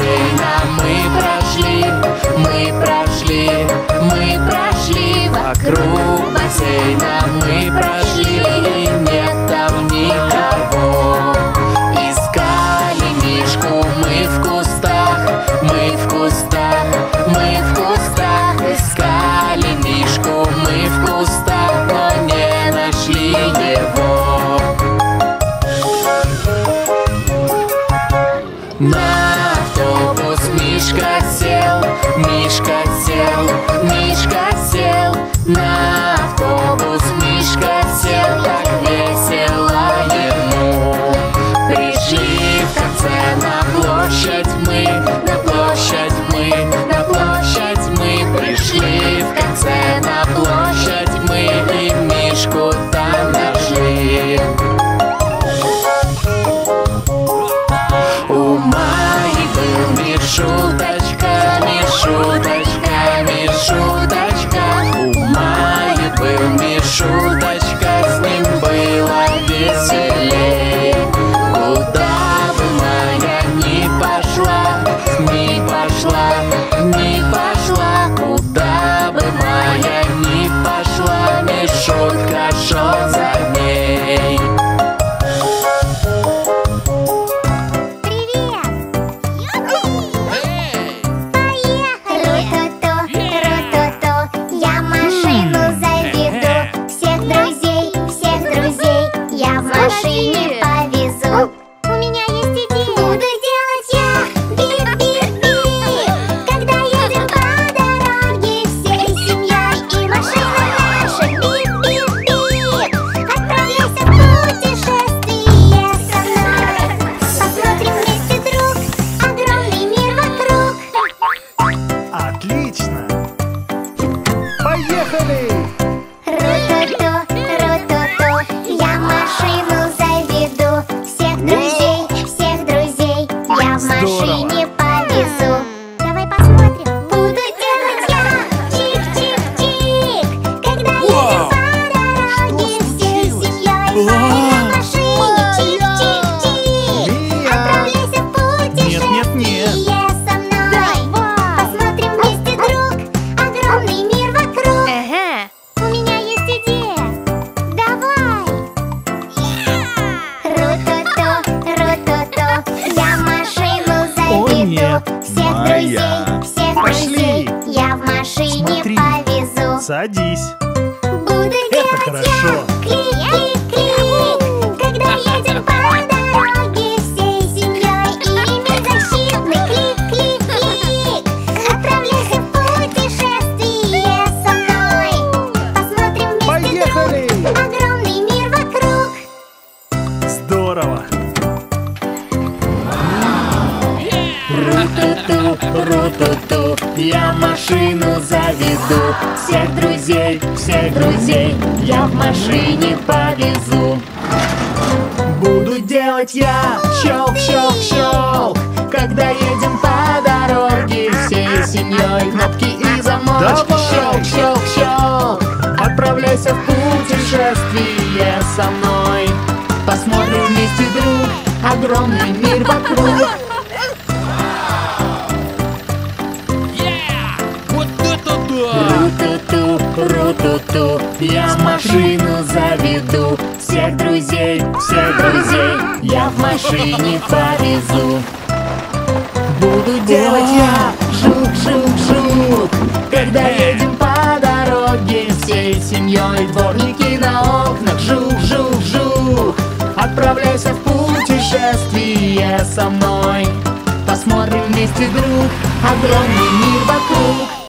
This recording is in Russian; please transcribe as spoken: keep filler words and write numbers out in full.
бассейна мы прошли, мы прошли, мы прошли вокруг бассейна, мы прошли, и нет там никого. Искали мишку мы в кустах, мы в кустах, мы в кустах. Искали мишку мы в кустах, но не нашли его. На автобус Мишка сел, Мишка сел, Мишка сел. На автобус Мишка сел, так весело ему. Пришли в конце на площадь мы, на площадь мы, на площадь мы. Пришли в конце на площадь мы, и Мишку там нашли. У Майи был Мишуточка, Мишуточка, Мишуточка. У Майи был Мишуточка, с ним было веселей. Куда бы Майя ни пошла, ни пошла, ни пошла. Куда бы Майя ни пошла, Мишутка шел за ней. Машине повезу. У меня есть идея. Буду делать я бип-бип-бип. Когда едем по дороге всей семьей, и машина наша бип-бип-бип. Отправляйся в путешествие со мной. Посмотрим вместе, друг, огромный мир вокруг. Отлично! Поехали! Ру-ту-ту, ру-ту-ту, я машину заведу. Всех друзей, всех друзей я в машине повезу. Давай посмотрим. Буду делать я чик-чик-чик. Когда едем по дороге всей семьей, на машине чик-чик-чик. Отправляйся в путешествие со мной. Посмотрим вместе, друг, огромный мир вокруг. У меня есть идея. Давай! Ру-ту-ту, ру-ту-ту, я машину О, заведу. нет, Всех Майя. друзей, всех Пошли. друзей я в машине Смотри. повезу. Садись. Буду делать хорошо. я клик-клик-клик. Когда едем по дороге всей семьей, и мир защитный клик-клик-клик. Отправляйся в путешествие со мной. Посмотрим вместе, Поехали! друг, огромный мир вокруг. Здорово! Ру-ту-ту, ру-ту-ту, я машину заведу. Всех друзей, всех друзей я в машине повезу. Буду делать я щелк-щелк-щелк, когда едем по дороге всей семьей. Кнопки и замочки, Давай! щелк-щелк-щелк. Отправляйся в путешествие со мной. Посмотрим вместе, друг, огромный мир вокруг. Ру-ту-ту, ру-ту-ту, я машину заведу. Всех друзей, всех друзей я в машине повезу. Буду делать я жук-жук-жук, когда едем по дороге всей семьей. Дворники на окнах, жук-жук-жук. Отправляйся в путешествие со мной. Посмотрим вместе, друг, огромный мир вокруг.